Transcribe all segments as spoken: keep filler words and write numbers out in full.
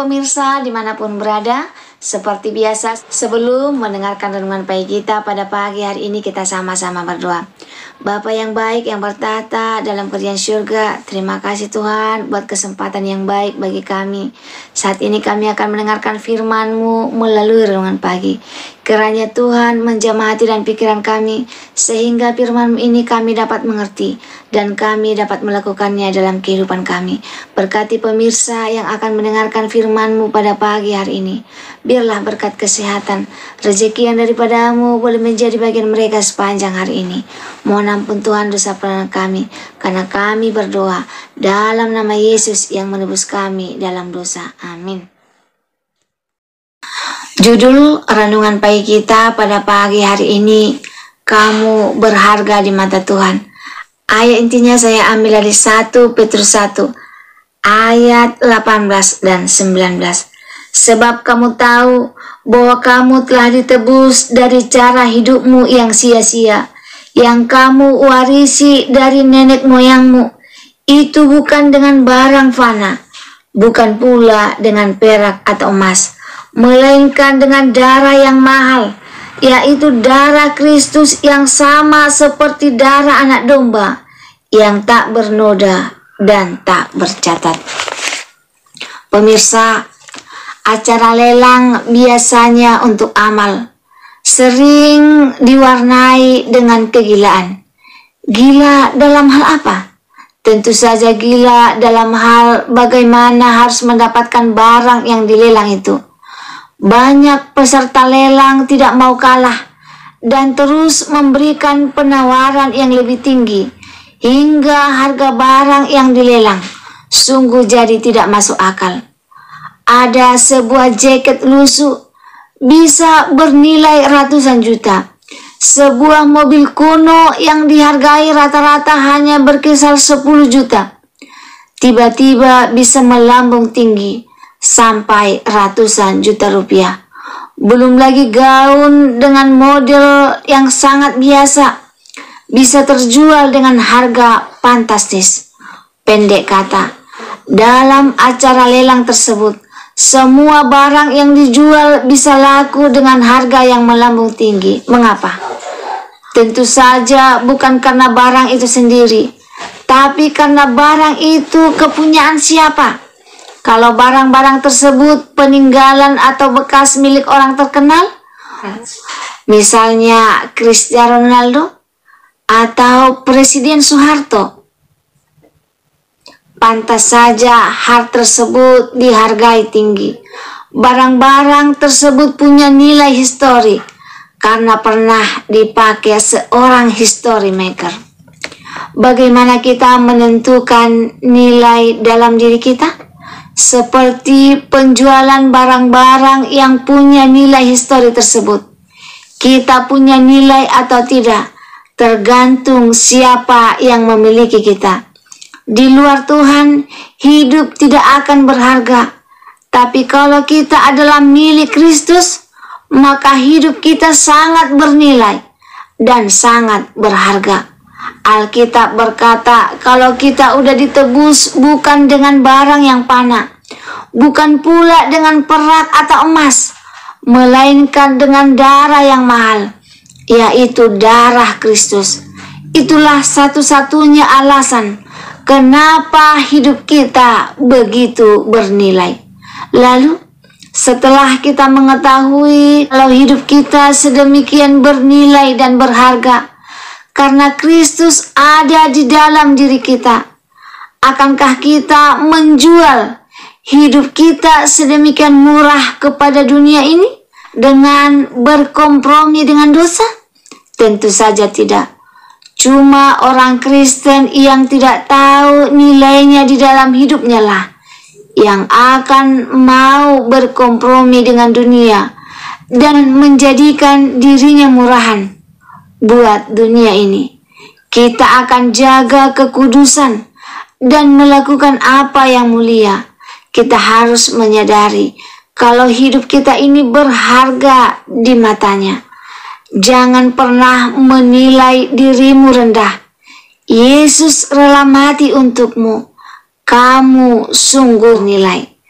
pemirsa dimanapun berada, seperti biasa sebelum mendengarkan renungan pagi kita pada pagi hari ini kita sama-sama berdoa. Bapa yang baik yang bertata dalam kerajaan surga, terima kasih Tuhan buat kesempatan yang baik bagi kami. Saat ini kami akan mendengarkan firman-Mu melalui renungan pagi. Kiranya Tuhan menjamah hati dan pikiran kami, sehingga firman-Mu ini kami dapat mengerti dan kami dapat melakukannya dalam kehidupan kami. Berkati pemirsa yang akan mendengarkan firman-Mu pada pagi hari ini. Biarlah berkat kesehatan, rezeki yang daripada-Mu boleh menjadi bagian mereka sepanjang hari ini. Mohon ampun Tuhan dosa peranan kami, karena kami berdoa dalam nama Yesus yang menebus kami dalam dosa. Amin. Judul renungan pagi kita pada pagi hari ini, kamu berharga di mata Tuhan. Ayat intinya saya ambil dari satu Petrus satu ayat delapan belas dan sembilan belas. Sebab kamu tahu bahwa kamu telah ditebus dari cara hidupmu yang sia-sia, yang kamu warisi dari nenek moyangmu. Itu bukan dengan barang fana, bukan pula dengan perak atau emas, melainkan dengan darah yang mahal, yaitu darah Kristus yang sama seperti darah anak domba, yang tak bernoda dan tak bercacat. Pemirsa, acara lelang biasanya untuk amal sering diwarnai dengan kegilaan. Gila dalam hal apa? Tentu saja gila dalam hal bagaimana harus mendapatkan barang yang dilelang itu. Banyak peserta lelang tidak mau kalah dan terus memberikan penawaran yang lebih tinggi hingga harga barang yang dilelang sungguh jadi tidak masuk akal. Ada sebuah jaket lusuh bisa bernilai ratusan juta. Sebuah mobil kuno yang dihargai rata-rata hanya berkisar sepuluh juta. Tiba-tiba bisa melambung tinggi sampai ratusan juta rupiah. Belum lagi gaun dengan model yang sangat biasa bisa terjual dengan harga fantastis. Pendek kata, dalam acara lelang tersebut, semua barang yang dijual bisa laku dengan harga yang melambung tinggi. Mengapa? Tentu saja bukan karena barang itu sendiri, tapi karena barang itu kepunyaan siapa. Kalau barang-barang tersebut peninggalan atau bekas milik orang terkenal, misalnya Cristiano Ronaldo atau Presiden Soeharto, pantas saja hal tersebut dihargai tinggi. Barang-barang tersebut punya nilai histori karena pernah dipakai seorang history maker. Bagaimana kita menentukan nilai dalam diri kita? Seperti penjualan barang-barang yang punya nilai histori tersebut. Kita punya nilai atau tidak tergantung siapa yang memiliki kita. Di luar Tuhan, hidup tidak akan berharga. Tapi kalau kita adalah milik Kristus, maka hidup kita sangat bernilai dan sangat berharga. Alkitab berkata, kalau kita udah ditebus bukan dengan barang yang fana, bukan pula dengan perak atau emas, melainkan dengan darah yang mahal, yaitu darah Kristus. Itulah satu-satunya alasan kenapa hidup kita begitu bernilai. Lalu, setelah kita mengetahui kalau hidup kita sedemikian bernilai dan berharga, karena Kristus ada di dalam diri kita, akankah kita menjual hidup kita sedemikian murah kepada dunia ini dengan berkompromi dengan dosa? Tentu saja tidak. Cuma orang Kristen yang tidak tahu nilainya di dalam hidupnya lah yang akan mau berkompromi dengan dunia dan menjadikan dirinya murahan buat dunia ini. Kita akan jaga kekudusan dan melakukan apa yang mulia. Kita harus menyadari kalau hidup kita ini berharga di matanya. Jangan pernah menilai dirimu rendah. Yesus rela mati untukmu. Kamu sungguh nilai.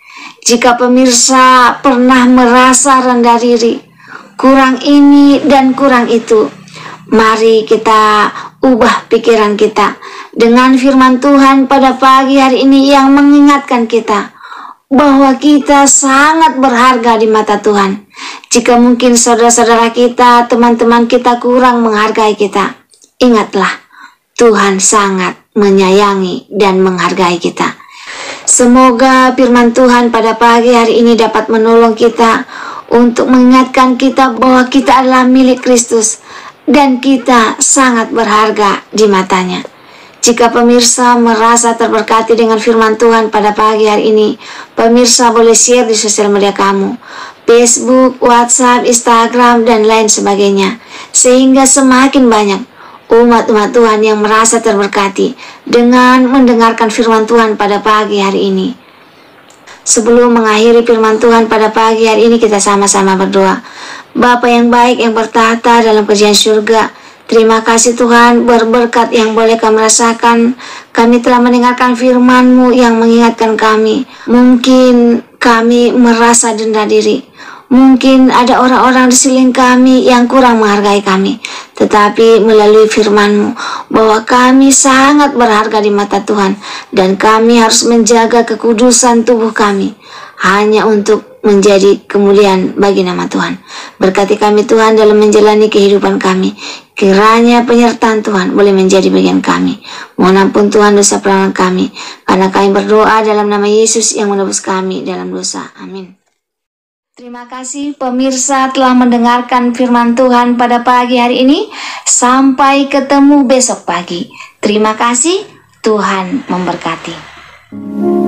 Jika pemirsa pernah merasa rendah diri, kurang ini dan kurang itu, mari kita ubah pikiran kita dengan firman Tuhan pada pagi hari ini yang mengingatkan kita bahwa kita sangat berharga di mata Tuhan. Jika mungkin saudara-saudara kita, teman-teman kita kurang menghargai kita, ingatlah, Tuhan sangat menyayangi dan menghargai kita. Semoga firman Tuhan pada pagi hari ini dapat menolong kita untuk mengingatkan kita bahwa kita adalah milik Kristus dan kita sangat berharga di matanya. Jika pemirsa merasa terberkati dengan firman Tuhan pada pagi hari ini, pemirsa boleh share di sosial media kamu, Facebook, WhatsApp, Instagram, dan lain sebagainya, sehingga semakin banyak umat-umat Tuhan yang merasa terberkati dengan mendengarkan firman Tuhan pada pagi hari ini. Sebelum mengakhiri firman Tuhan pada pagi hari ini, kita sama-sama berdoa. Bapa yang baik yang bertahta dalam kerajaan surga, terima kasih Tuhan berberkat yang boleh kami rasakan. Kami telah mendengarkan firman-Mu yang mengingatkan kami. Mungkin kami merasa rendah diri. Mungkin ada orang-orang di sekeliling kami yang kurang menghargai kami. Tetapi melalui firman-Mu bahwa kami sangat berharga di mata Tuhan. Dan kami harus menjaga kekudusan tubuh kami hanya untuk menjadi kemuliaan bagi nama Tuhan. Berkati kami Tuhan dalam menjalani kehidupan kami. Kiranya penyertaan Tuhan boleh menjadi bagian kami. Mohon ampun Tuhan dosa pelanggaran kami, karena kami berdoa dalam nama Yesus yang menebus kami dalam dosa. Amin. Terima kasih pemirsa telah mendengarkan firman Tuhan pada pagi hari ini. Sampai ketemu besok pagi. Terima kasih, Tuhan memberkati.